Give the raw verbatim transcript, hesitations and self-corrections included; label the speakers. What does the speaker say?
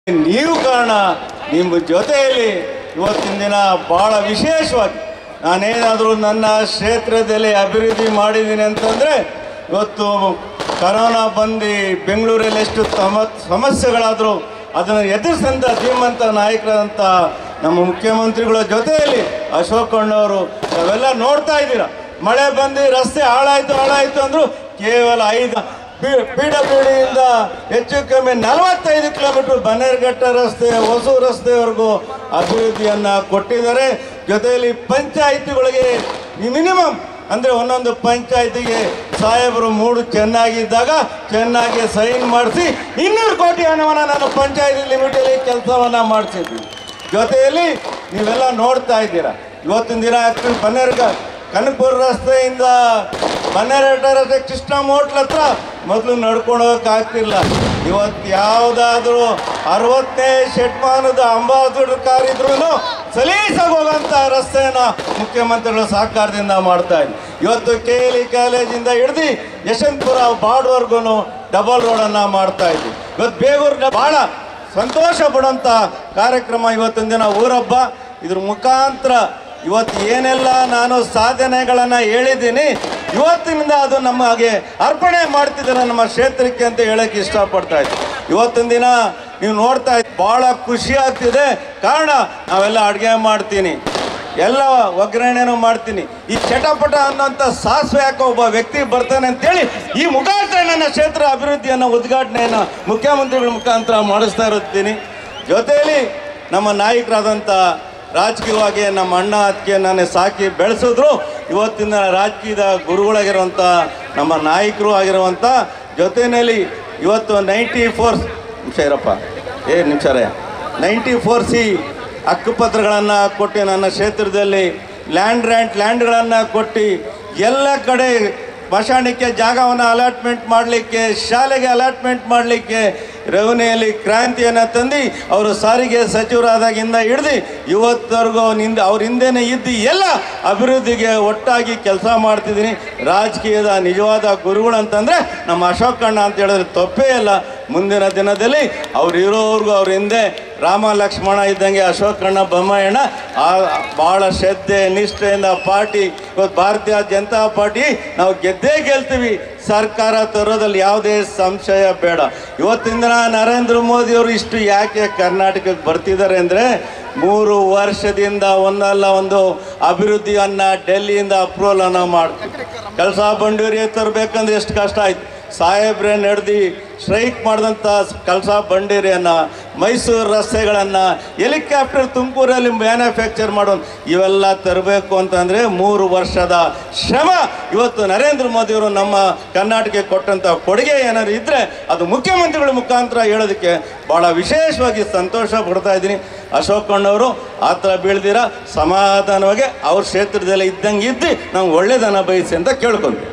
Speaker 1: ನೀವು ಕಾರಣ. ನಿಮ್ಮ ಜೊತೆಯಲ್ಲಿ ಇವತ್ತಿನ ದಿನ ಭಾಳ ವಿಶೇಷವಾಗಿ ನಾನೇನಾದರೂ ನನ್ನ ಕ್ಷೇತ್ರದಲ್ಲಿ ಅಭಿವೃದ್ಧಿ ಮಾಡಿದ್ದೀನಿ ಅಂತಂದರೆ, ಇವತ್ತು ಕರೋನಾ ಬಂದು ಬೆಂಗಳೂರಲ್ಲಿ ಎಷ್ಟು ಸಮ ಸಮಸ್ಯೆಗಳಾದರೂ ಅದನ್ನು ಎದುರಿಸಿದಂಥ ಧೀಮಂತ ನಾಯಕರಾದಂಥ ನಮ್ಮ ಮುಖ್ಯಮಂತ್ರಿಗಳ ಜೊತೆಯಲ್ಲಿ ಅಶೋಕ್ ಅಣ್ಣವರು ನಾವೆಲ್ಲ ನೋಡ್ತಾ ಇದ್ದೀರ. ಮಳೆ ಬಂದು ರಸ್ತೆ ಹಾಳಾಯಿತು ಹಾಳಾಯಿತು ಅಂದರು ಕೇವಲ ಐದು ಪಿ ಪಿ ಡಬ್ಲ್ಯೂ ಡಿಯಿಂದ ಹೆಚ್ಚು ಕಮ್ಮಿ ನಲವತ್ತೈದು ಕಿಲೋಮೀಟ್ರ್ ಬನ್ನೇರುಘಟ್ಟ ರಸ್ತೆ ಹೊಸೂರು ರಸ್ತೆವರೆಗೂ ಅಭಿವೃದ್ಧಿಯನ್ನು ಕೊಟ್ಟಿದ್ದಾರೆ. ಜೊತೆಯಲ್ಲಿ ಪಂಚಾಯಿತಿಗಳಿಗೆ ಮಿನಿಮಮ್ ಅಂದರೆ ಒಂದೊಂದು ಪಂಚಾಯಿತಿಗೆ ಸಾಹೇಬರು ಮೂಡು ಚೆನ್ನಾಗಿದ್ದಾಗ ಚೆನ್ನಾಗಿ ಸೈನ್ ಮಾಡಿಸಿ ಇನ್ನೂರು ಕೋಟಿ ಹಣವನ್ನು ನಾನು ಪಂಚಾಯತಿ ಲಿಮಿಟಲ್ಲಿ ಕೆಲಸವನ್ನು ಮಾಡಿಸಿದ್ವಿ. ಜೊತೆಯಲ್ಲಿ ನೀವೆಲ್ಲ ನೋಡ್ತಾ ಇದ್ದೀರಾ. ಇವತ್ತಿನ ದಿನ ಆ್ಯಕ್ಚುಲಿ ಬನ್ನೇರುಘ ಕನಕಪುರ ರಸ್ತೆಯಿಂದ ಬನ್ನೇರುಘಟ್ಟ ರಸ್ತೆ ಕೃಷ್ಣ ಹೋಟ್ಲ್ ಹತ್ರ ಮೊದಲು ನಡ್ಕೊಂಡು ಹೋಗೋಕ್ಕಾಗ್ತಿಲ್ಲ. ಇವತ್ತು ಯಾವುದಾದ್ರೂ ಅರವತ್ತನೇ ಶತಮಾನದ ಅಂಬಾಸಡರ್ ಕಾರ್ ಇದ್ರೂ ಸಲೀಸಾಗಿ ಹೋಗೋಂಥ ರಸ್ತೆಯನ್ನು ಮುಖ್ಯಮಂತ್ರಿಗಳ ಸಹಕಾರದಿಂದ ಮಾಡ್ತಾ ಇದ್ವಿ. ಇವತ್ತು ಕೆ ಎಲ್ ಇ ಕಾಲೇಜಿಂದ ಹಿಡ್ದು ಯಶವಂತಪುರ ಬಾಡ್ವರ್ಗೂ ಡಬಲ್ ರೋಡನ್ನು ಮಾಡ್ತಾ ಇದ್ವಿ. ಇವತ್ತು ಬೇಗೂರಿನ ಭಾಳ ಸಂತೋಷ ಪಡುವಂಥ ಕಾರ್ಯಕ್ರಮ ಇವತ್ತಿನ ದಿನ ಊರಬ್ಬ. ಇದ್ರ ಮುಖಾಂತರ ಇವತ್ತು ಏನೆಲ್ಲ ನಾನು ಸಾಧನೆಗಳನ್ನು ಹೇಳಿದ್ದೀನಿ, ಇವತ್ತಿನಿಂದ ಅದು ನಮಗೆ ಅರ್ಪಣೆ ಮಾಡ್ತಿದ್ದಾರೆ ನಮ್ಮ ಕ್ಷೇತ್ರಕ್ಕೆ ಅಂತ ಹೇಳೋಕ್ಕೆ ಇಷ್ಟಪಡ್ತಾ ಇದ್ದೆ. ಇವತ್ತಿನ ದಿನ ನೀವು ನೋಡ್ತಾ ಇದ್ದು ಭಾಳ ಖುಷಿ ಆಗ್ತಿದೆ. ಕಾರಣ ನಾವೆಲ್ಲ ಅಡುಗೆ ಮಾಡ್ತೀನಿ, ಎಲ್ಲ ಒಗ್ಗರಣೆನೂ ಮಾಡ್ತೀನಿ. ಈ ಚಟಪಟ ಅನ್ನೋಂಥ ಸಾಸಿವೆ ಯಾಕೋ ಒಬ್ಬ ವ್ಯಕ್ತಿ ಬರ್ತಾನೆ ಅಂತೇಳಿ ಈ ಮುಖಾಂತರ ನನ್ನ ಕ್ಷೇತ್ರ ಅಭಿವೃದ್ಧಿಯನ್ನು ಉದ್ಘಾಟನೆಯನ್ನು ಮುಖ್ಯಮಂತ್ರಿಗಳ ಮುಖಾಂತರ ಮಾಡಿಸ್ತಾ ಇರುತ್ತೀನಿ. ಜೊತೆಯಲ್ಲಿ ನಮ್ಮ ನಾಯಕರಾದಂಥ ರಾಜಕೀಯವಾಗಿ ನಮ್ಮ ಅಣ್ಣ ಅದಕ್ಕೆ ನಾನು ಸಾಕಿ ಬೆಳೆಸಿದ್ರು. ಇವತ್ತಿನ ರಾಜಕೀಯದ ಗುರುಗಳಾಗಿರುವಂಥ ನಮ್ಮ ನಾಯಕರು ಆಗಿರುವಂಥ ಜೊತೆಯಲ್ಲಿ ಇವತ್ತು ನೈಂಟಿ ಫೋರ್ ನಿಮಿಷ ಇರಪ್ಪ ಏ ನಿಮಿಷರೇ ನೈಂಟಿ ಫೋರ್ ಸಿ ಹಕ್ಕುಪತ್ರಗಳನ್ನು ಕೊಟ್ಟು ನನ್ನ ಕ್ಷೇತ್ರದಲ್ಲಿ ಲ್ಯಾಂಡ್ ರ್ಯಾಂಟ್ ಲ್ಯಾಂಡ್ಗಳನ್ನು ಕೊಟ್ಟು ಎಲ್ಲ ಕಡೆ ಸ್ಮಶಾನಕ್ಕೆ ಜಾಗವನ್ನು ಅಲಾಟ್ಮೆಂಟ್ ಮಾಡಲಿಕ್ಕೆ, ಶಾಲೆಗೆ ಅಲಾಟ್ಮೆಂಟ್ ಮಾಡಲಿಕ್ಕೆ ರೆವೆನ್ಯೂಯಲ್ಲಿ ಕ್ರಾಂತಿಯನ್ನು ತಂದು ಅವರು ಸಾರಿಗೆ ಸಚಿವರಾದಾಗಿಂದ ಹಿಡ್ದು ಇವತ್ತವರೆಗೂ ನಿಂದ ಅವ್ರ ಹಿಂದೆನೇ ಇದ್ದು ಎಲ್ಲ ಅಭಿವೃದ್ಧಿಗೆ ಒಟ್ಟಾಗಿ ಕೆಲಸ ಮಾಡ್ತಿದ್ದೀನಿ. ರಾಜಕೀಯದ ನಿಜವಾದ ಗುರುಗಳು ಅಂತಂದರೆ ನಮ್ಮ ಅಶೋಕ್ ಅಣ್ಣ ಅಂತ ಹೇಳಿದ್ರೆ ತಪ್ಪೇ ಇಲ್ಲ. ಮುಂದಿನ ದಿನದಲ್ಲಿ ಅವ್ರು ಇರೋವ್ರಿಗೂ ಅವ್ರ ಹಿಂದೆ ರಾಮ ಲಕ್ಷ್ಮಣ ಇದ್ದಂಗೆ ಅಶೋಕ್ ಅಣ್ಣ ಬೊಮ್ಮಾಯಣ್ಣ ಆ ಭಾಳ ಶ್ರದ್ಧೆ ನಿಷ್ಠೆಯಿಂದ ಪಾರ್ಟಿ ಇವತ್ತು ಭಾರತೀಯ ಜನತಾ ಪಾರ್ಟಿ ನಾವು ಗೆದ್ದೇ ಗೆಲ್ತೀವಿ. ಸರ್ಕಾರ ತರೋದಲ್ಲಿ ಯಾವುದೇ ಸಂಶಯ ಬೇಡ. ಇವತ್ತಿನ ನರೇಂದ್ರ ಮೋದಿಯವರು ಇಷ್ಟು ಯಾಕೆ ಕರ್ನಾಟಕಕ್ಕೆ ಬರ್ತಿದ್ದಾರೆ ಅಂದರೆ, ಮೂರು ವರ್ಷದಿಂದ ಒಂದಲ್ಲ ಒಂದು ಅಭಿವೃದ್ಧಿಯನ್ನು ಡೆಲ್ಲಿಯಿಂದ ಅಪ್ರೂವಲನ್ನು ಮಾಡ್ತೀವಿ. ಕಳಸಾ ಬಂಡೂರಿ ತರಬೇಕಂದ್ರೆ ಎಷ್ಟು ಕಷ್ಟ ಆಯ್ತು. ಸಾಹೇಬ್ರೆ ನಡೆದು ಸ್ಟ್ರೈಕ್ ಮಾಡಿದಂಥ ಕಳಸಾ ಬಂಡೂರಿಯನ್ನು, ಮೈಸೂರು ರಸ್ತೆಗಳನ್ನು, ಹೆಲಿಕಾಪ್ಟರ್ ತುಮಕೂರಲ್ಲಿ ಮ್ಯಾನುಫ್ಯಾಕ್ಚರ್ ಮಾಡೋದು ಇವೆಲ್ಲ ತರಬೇಕು ಅಂತಂದರೆ ಮೂರು ವರ್ಷದ ಶ್ರಮ. ಇವತ್ತು ನರೇಂದ್ರ ಮೋದಿಯವರು ನಮ್ಮ ಕರ್ನಾಟಕಕ್ಕೆ ಕೊಟ್ಟಂಥ ಕೊಡುಗೆ ಏನಾದ್ರು ಇದ್ದರೆ ಅದು ಮುಖ್ಯಮಂತ್ರಿಗಳ ಮುಖಾಂತರ ಹೇಳೋದಕ್ಕೆ ಭಾಳ ವಿಶೇಷವಾಗಿ ಸಂತೋಷ ಪಡ್ತಾ ಇದ್ದೀನಿ. ಅಶೋಕ್ ಅಣ್ಣವರು ಆ ಥರ ಬೀಳ್ದಿರ ಸಮಾಧಾನವಾಗಿ ಅವ್ರ ಕ್ಷೇತ್ರದಲ್ಲಿ ಇದ್ದಂಗೆ ಇದ್ದು ನಾವು ಒಳ್ಳೆಯದನ್ನು ಬಯಸಿ ಅಂತ ಕೇಳ್ಕೊಂಡು